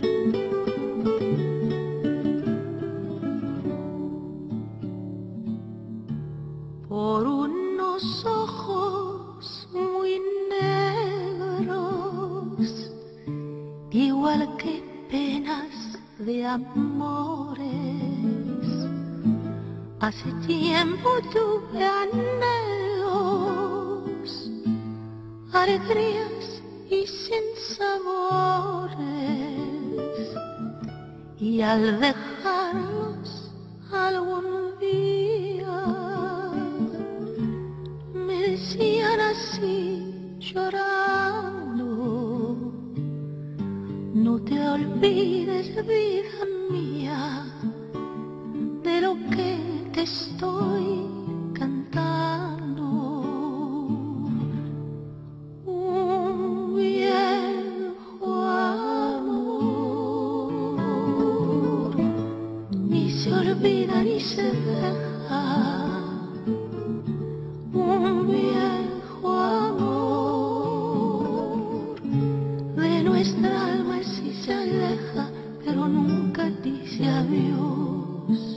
Por unos ojos muy negros, igual que penas de amores. Hace tiempo tuve anhelos, alegrías y sinsabores, y al dejarlos algún día me decían así llorando: no te olvides, vida mía, de lo que te estoy cantando. Un viejo amor ni se olvida ni se deja. Un viejo amor de nuestra alma sí se aleja, pero nunca dice adiós.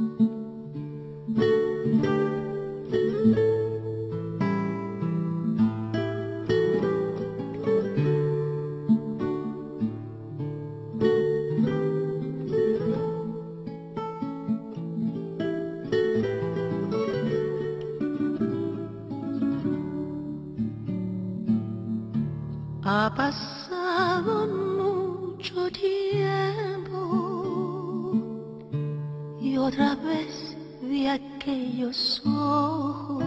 Ha pasado mucho tiempo y otra vez vi aquellos ojos.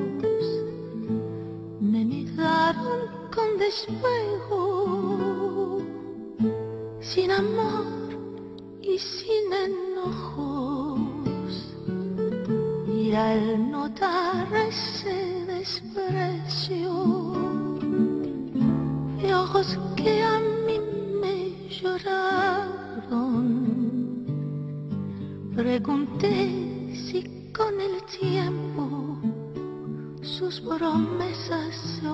Me miraron con despejo, sin amor y sin enojos. Y al notar ese desprecio, de ojos que a mí me lloraron, pregunté si con el tiempo sus promesas se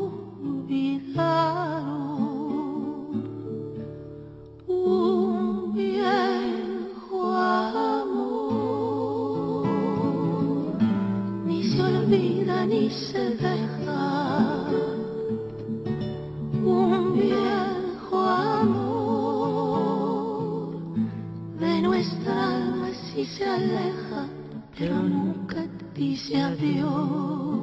olvidaron. Un viejo amor ni se olvida ni se deja. Un viejo amor de nuestra alma sí se aleja, pero nunca dice adiós.